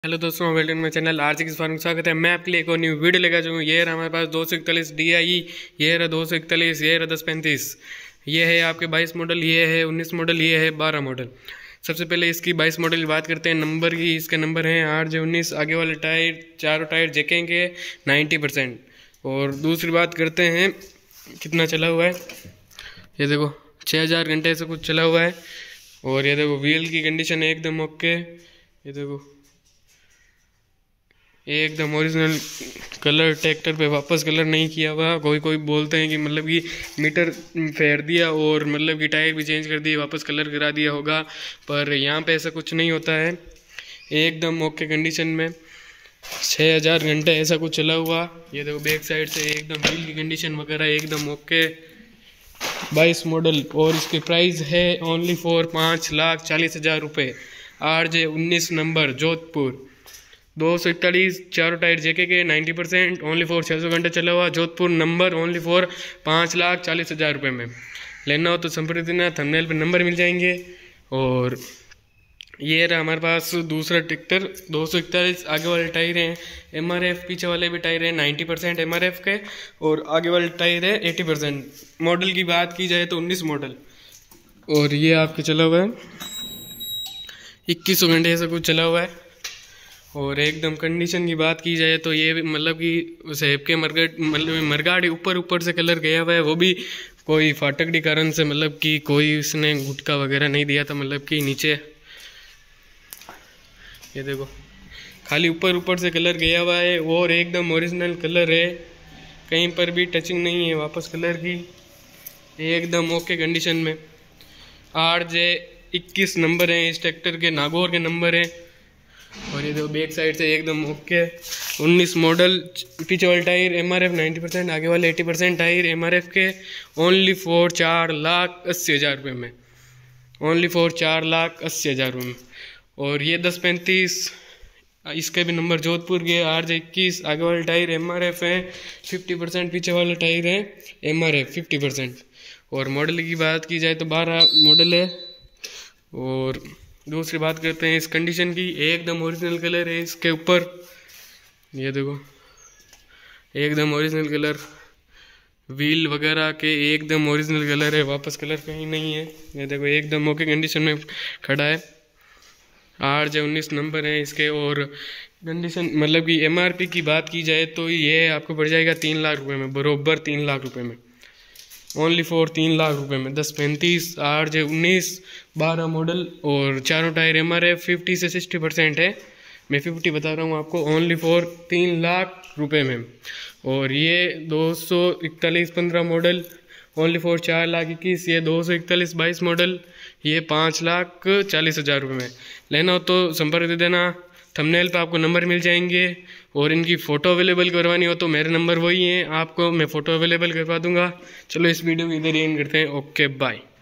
Hello दोस्तों, welcome my channel RJ किस farm स्वागत है। मैं आपके लिए एक और न्यू वीडियो लेकर चुका हूँ। ये रहा हमारे पास 241 DI, ये रहा 241, ये रहा 1035, ये है आपके 22 मॉडल, ये है 19 मॉडल, ये है 12 मॉडल। सबसे पहले इसकी 22 मॉडल की बात करते हैं। नंबर की इसके नंबर हैं RJ19। आगे वाले टायर, चारों टायर जेके के 90%। और दूसरी बात करते हैं कितना चला हुआ है। ये देखो 6000 घंटे से कुछ चला हुआ है। और ये देखो व्हील की कंडीशन है एकदम ओके। ये देखो एकदम ओरिजिनल कलर, ट्रैक्टर पे वापस कलर नहीं किया हुआ। कोई बोलते हैं कि मतलब कि मीटर फेर दिया और मतलब कि टायर भी चेंज कर दिए, वापस कलर करा दिया होगा, पर यहाँ पे ऐसा कुछ नहीं होता है। एकदम ओके कंडीशन में 6000 घंटे ऐसा कुछ चला हुआ। ये देखो बैक साइड से एकदम व्हील की कंडीशन वगैरह एकदम ओके। 22 मॉडल और इसकी प्राइस है ओनली फॉर 5,40,000 रुपये। RJ19 number, Jodhpur. 241, चारों टायर जेके के 90%, ओनली फॉर 600 घंटे चला हुआ। जोधपुर नंबर, ओनली फॉर 5,40,000 रुपये में। लेना हो तो संपर्क देना, थंबनेल पे नंबर मिल जाएंगे। और ये रहा हमारे पास दूसरा ट्रैक्टर 241। आगे वाले टायर हैं MRF, पीछे वाले भी टायर हैं 90% MRF के, और आगे वाले टायर है 80%। मॉडल की बात की जाए तो 19 मॉडल। और ये आपके चला हुआ है 2100 घंटे ऐसा कुछ चला हुआ है। और एकदम कंडीशन की बात की जाए तो ये मतलब कि सेब के मरगाड़ी ऊपर से कलर गया हुआ है, वो भी कोई फाटक के कारण से, मतलब कि कोई उसने गुटका वगैरह नहीं दिया था, मतलब कि नीचे ये देखो खाली ऊपर से कलर गया हुआ है। और एकदम ओरिजिनल कलर है, कहीं पर भी टचिंग नहीं है वापस कलर की, एकदम ओके कंडीशन में। RJ21 नंबर है इस ट्रैक्टर के, नागौर के नंबर है। और ये देखो बैक साइड से एकदम ओके। 19 मॉडल, पीछे वाले टायर MRF 90%, आगे वाले 80% टायर MRF के, ओनली फॉर 4,80,000 रुपये में। ओनली फॉर 4,80,000 रुपये में। और ये 1035, इसके भी नंबर जोधपुर के, RJ21। आगे वाले टायर MRF है 50%, पीछे वाले टायर है MRF 50%। और मॉडल की बात की जाए तो 12 मॉडल है। और दूसरी बात करते हैं इस कंडीशन की, एकदम ओरिजिनल कलर है इसके ऊपर। ये देखो एकदम ओरिजिनल कलर, व्हील वगैरह के एकदम ओरिजिनल कलर है, वापस कलर कहीं नहीं है। ये देखो एकदम ओके कंडीशन में खड़ा है। RJ19 नंबर है इसके। और कंडीशन मतलब कि MRP की बात की जाए तो ये आपको पड़ जाएगा 3 लाख रुपए में, बरोबर 3 लाख रुपए में। ओनली फॉर 3 लाख रुपए में। 1035, RJ19, 12 मॉडल, और चारों टायर MRF 50 से 60% है। मैं 50 बता रहा हूँ आपको। ओनली फॉर 3 लाख रुपए में। और ये 241 15 मॉडल, ओनली फॉर 4,21,000। ये 241 22 मॉडल, ये 5,40,000 रुपये में। लेना हो तो संपर्क दे देना, थंबनेल पे आपको नंबर मिल जाएंगे। और इनकी फ़ोटो अवेलेबल करवानी हो तो मेरे नंबर वही हैं, आपको मैं फ़ोटो अवेलेबल करवा दूंगा। चलो इस वीडियो को इधर ही एंड करते हैं। Okay bye.